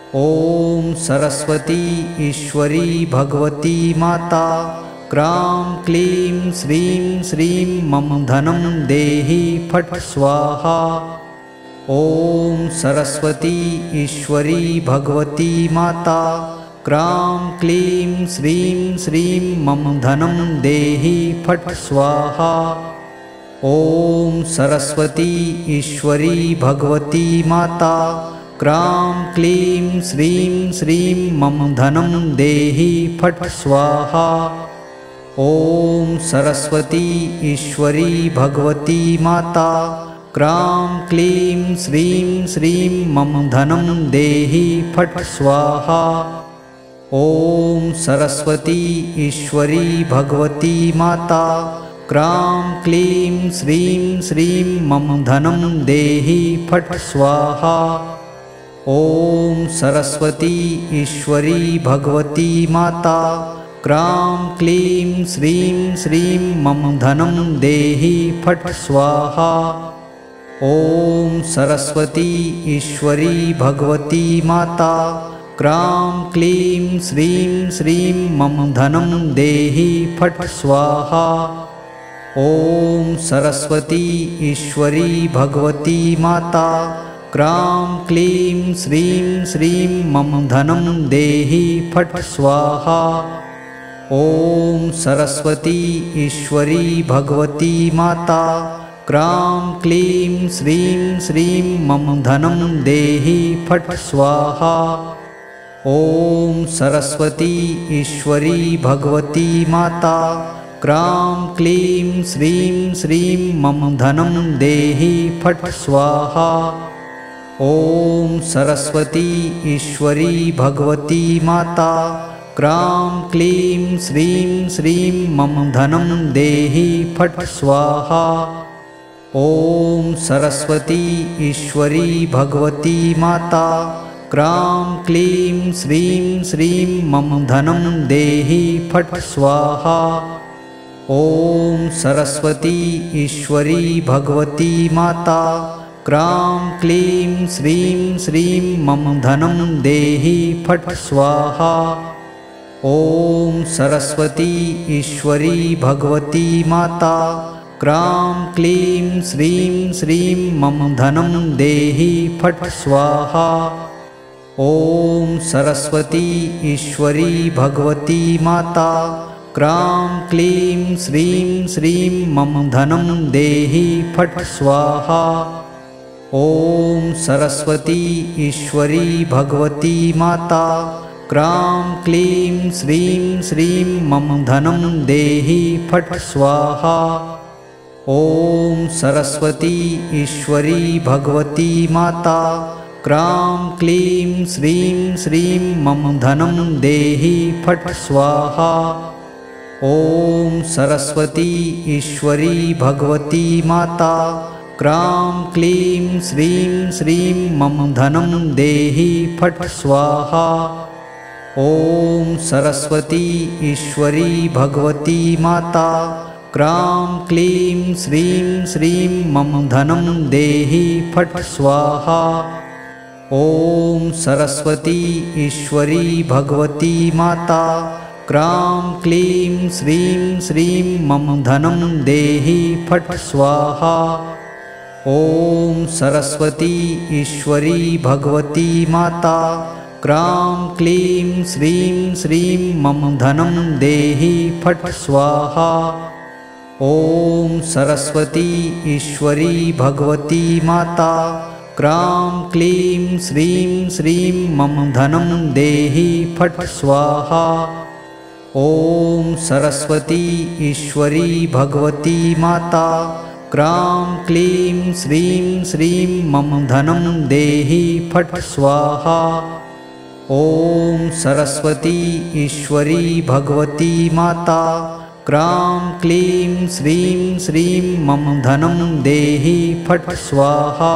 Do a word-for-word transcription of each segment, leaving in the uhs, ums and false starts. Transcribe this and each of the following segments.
ॐ सरस्वती ईश्वरी भगवती माता क्रां क्लीं श्रीं श्रीं मम धनं देहि फट् स्वाहा। ॐ सरस्वती ईश्वरी भगवती माता क्रां क्लीं श्रीं श्रीं मम धनं देहि फट् स्वाहा। ॐ सरस्वती ईश्वरी भगवती माता क्रां क्लीं श्रीं श्रीं मम धनं देहि फट् स्वाहा। ॐ सरस्वती ईश्वरी भगवती माता क्रां क्लीं श्रीं श्रीं मम धनं देहि फट् स्वाहा। ॐ सरस्वती ईश्वरी भगवती माता क्रां क्लीं श्रीं श्रीं मम धनं देहि फट् स्वाहा। ॐ सरस्वती ईश्वरी भगवती माता क्रां क्लीं श्रीं श्रीं मम धनं देहि फट् स्वाहा। ॐ सरस्वती ईश्वरी भगवती माता क्रां क्लीं श्रीं श्रीं मम धनं देहि फट् स्वाहा। ॐ सरस्वती ईश्वरी भगवती माता क्रां क्लीं श्रीं श्रीं मम धनं देहि फट् स्वाहा। ॐ सरस्वती ईश्वरी भगवती माता क्रां क्लीं श्रीं श्रीं मम धनं देहि फट् स्वाहा। ॐ सरस्वती ईश्वरी भगवती माता क्रां क्लीं श्रीं श्रीं मम धनं देहि फट् स्वाहा। ॐ सरस्वती ईश्वरी भगवती माता क्रां क्लीं श्रीं श्रीं मम धनं देहि फट् स्वाहा। ॐ सरस्वती ईश्वरी भगवती माता क्रां क्लीं श्रीं श्रीं मम धनं देहि फट् स्वाहा। ॐ सरस्वती ईश्वरी भगवती माता क्रां क्लीं श्रीं श्रीं मम धनं देहि फट् स्वाहा। ॐ सरस्वती ईश्वरी भगवती माता क्रां क्लीं श्रीं श्रीं मम धनं देहि फट् स्वाहा। ॐ सरस्वती ईश्वरी भगवती माता क्रां क्लीं श्रीं श्रीं मम धनं देहि फट् स्वाहा। ॐ सरस्वती ईश्वरी भगवती माता क्रां क्लीं श्रीं श्रीं मम धनं देहि फट् स्वाहा। ॐ सरस्वती ईश्वरी भगवती माता क्रां क्लीं श्रीं श्रीं मम धनं देहि फट् स्वाहा। ॐ सरस्वती ईश्वरी भगवती माता क्रां क्लीं श्रीं श्रीं मम धनं देहि फट् स्वाहा। ॐ सरस्वती ईश्वरी भगवती माता क्रां क्लीं श्रीं श्रीं मम धनं देहि फट् स्वाहा। ॐ सरस्वती ईश्वरी भगवती माता क्रां क्लीं श्रीं श्रीं मम धनं देहि फट् स्वाहा। ॐ सरस्वती ईश्वरी भगवती माता क्रां क्लीं श्रीं श्रीं मम धनं देहि फट् स्वाहा। ॐ सरस्वती ईश्वरी भगवती माता क्रां क्लीं श्रीं श्रीं मम धनं देहि फट् स्वाहा। ॐ सरस्वती ईश्वरी भगवती माता क्रां क्लीं श्रीं श्रीं मम धनं देहि फट् स्वाहा। ॐ सरस्वती ईश्वरी भगवती माता क्रां क्लीं श्रीं श्रीं मम धनं देहि फट् स्वाहा।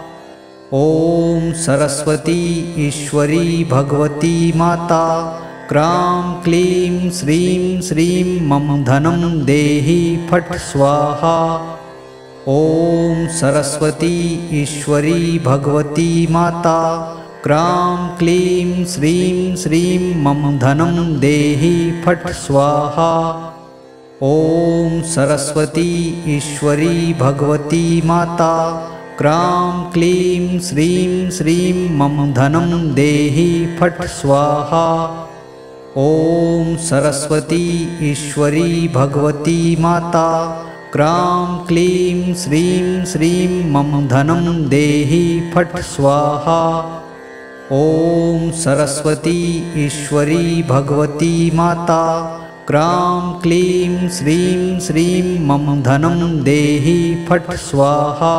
ॐ सरस्वती ईश्वरी भगवती माता क्रां क्लीं श्रीं श्रीं मम धनं देहि फट् स्वाहा। ॐ सरस्वती ईश्वरी भगवती माता क्रां क्लीं श्रीं श्रीं मम धनं देहि फट् स्वाहा। ॐ सरस्वती ईश्वरी भगवती माता क्रां क्लीं श्रीं श्रीं मम धनं देहि फट् स्वाहा। ॐ सरस्वती ईश्वरी भगवती माता क्रां क्लीं श्रीं श्रीं मम धनं देहि फट् स्वाहा। ॐ सरस्वती ईश्वरी भगवती माता क्रां क्लीं श्रीं श्रीं मम धनं देहि फट् स्वाहा।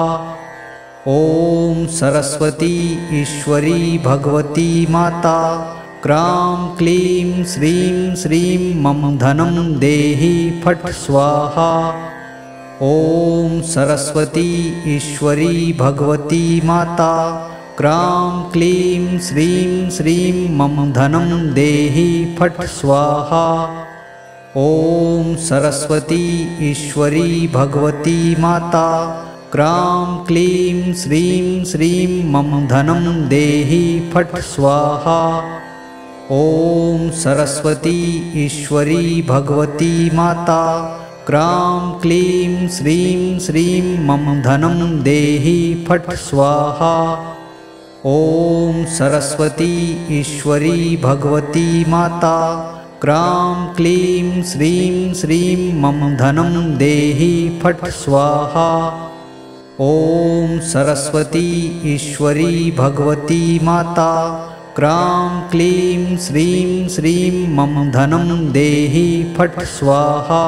ॐ सरस्वती ईश्वरी भगवती माता क्रां क्लीं श्रीं श्रीं मम धनं देहि फट् स्वाहा। ॐ सरस्वती ईश्वरी भगवती माता क्रां क्लीं श्रीं श्रीं मम धनं देहि फट् स्वाहा। ॐ सरस्वती ईश्वरी भगवती माता क्रां क्लीं श्रीं श्रीं मम धनं देहि फट् स्वाहा। ॐ सरस्वती ईश्वरी भगवती माता क्रां क्लीं श्रीं श्रीं मम धनं देहि फट् स्वाहा। ॐ सरस्वती ईश्वरी भगवती माता क्रां क्लीं श्रीं श्रीं मम धनं देहि फट् स्वाहा। ॐ सरस्वती ईश्वरी भगवती माता क्रां क्लीं श्रीं श्रीं मम धनं देहि फट् स्वाहा।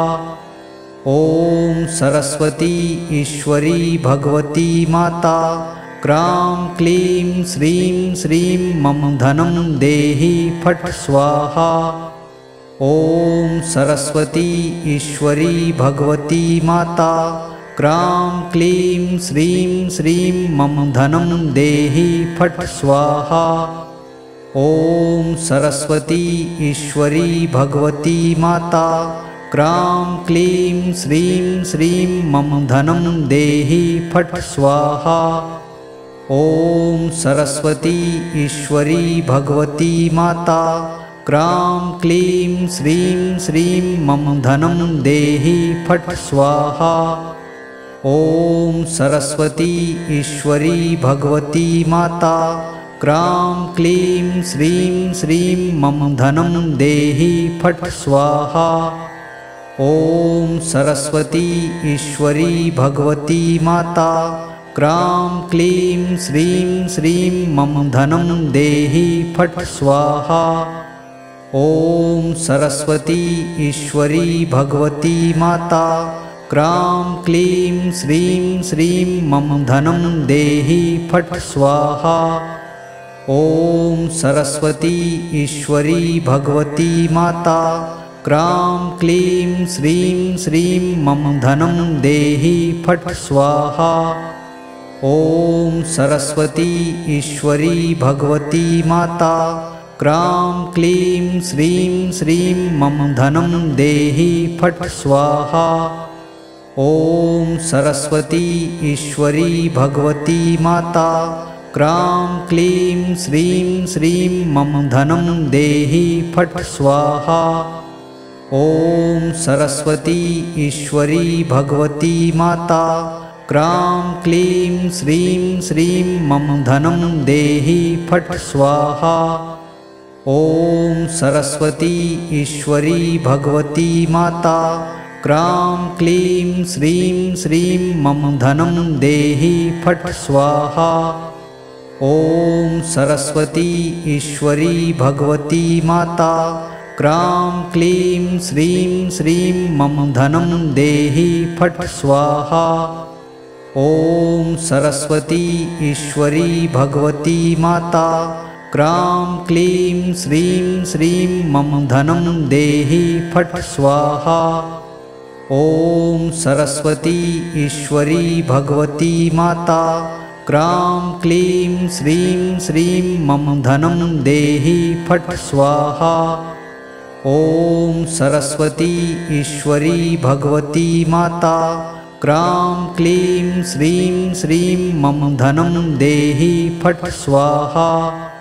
ॐ सरस्वती ईश्वरी भगवती माता क्रां क्लीं श्रीं श्रीं मम धनं देहि फट् स्वाहा। ॐ सरस्वती ईश्वरी भगवती माता क्रां क्लीं श्रीं श्रीं मम धनं देहि फट् स्वाहा। ॐ सरस्वती ईश्वरी भगवती माता क्रां क्लीं श्रीं श्रीं मम धनं देहि फट् स्वाहा। ॐ सरस्वती ईश्वरी भगवती माता क्रां क्लीं श्रीं श्रीं मम धनं देहि फट् स्वाहा। ॐ सरस्वती ईश्वरी भगवती माता क्रां क्लीं श्रीं श्रीं मम धनं देहि फट् स्वाहा। ॐ सरस्वती ईश्वरी भगवती माता क्रां क्लीं श्रीं श्रीं मम धनं देहि फट् स्वाहा। ॐ सरस्वती ईश्वरी भगवती माता क्रां क्लीं श्रीं श्रीं मम धनं देहि फट् स्वाहा। ॐ सरस्वती ईश्वरी भगवती माता क्रां क्लीं श्रीं श्रीं मम धनं देहि फट् स्वाहा। ॐ सरस्वती ईश्वरी भगवती माता क्रां क्लीं श्रीं श्रीं मम धनं देहि फट् स्वाहा। ॐ सरस्वती ईश्वरी भगवती माता क्रां क्लीं श्रीं श्रीं मम धनं देहि फट् स्वाहा। ॐ सरस्वती ईश्वरी भगवती माता क्रां क्लीं श्रीं श्रीं मम धनं देहि फट् स्वाहा। ॐ सरस्वती ईश्वरी भगवती माता क्रां क्लीं श्रीं श्रीं मम धनं देहि फट् स्वाहा। ॐ सरस्वती ईश्वरी भगवती माता क्रां क्लीं श्रीं श्रीं मम धनं देहि फट् स्वाहा। ॐ सरस्वती ईश्वरी भगवती माता क्रां क्लीं श्रीं श्रीं मम धनं देहि फट् स्वाहा। ॐ सरस्वती ईश्वरी भगवती माता क्रां क्लीं श्रीं श्रीं मम धनं देहि फट् स्वाहा। ॐ सरस्वती ईश्वरी भगवती माता क्रां क्लीं श्रीं श्रीं मम धनं देहि फट् स्वाहा।